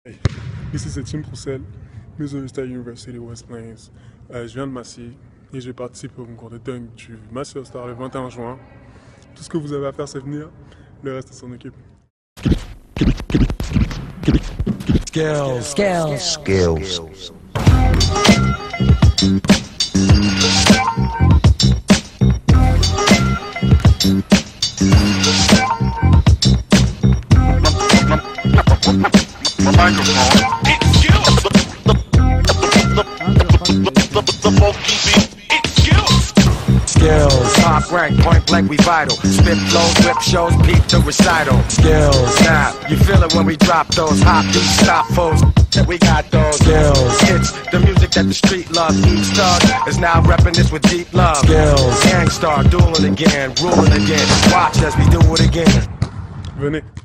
Hey, ici c'est Tim Proussel, Missouri State University West Plains. Je viens de Massy et je participe au concours de dunk du Massy All Star le 21 juin. Tout ce que vous avez à faire c'est venir, le reste s'en occupe. Skills. My microphone. It's skills. The funky beat. It's skills. Skills. Top rank, point blank, we vital. Spit flows, whip shows, peep the recital. Skills. Now, you feel it when we drop those hot beats, stop foes. That we got those skills. It's the music that the street loves. Each thug is now repping this with deep love. Skills. Gangstar, dueling again, ruling again. Watch as we do it again. Venez.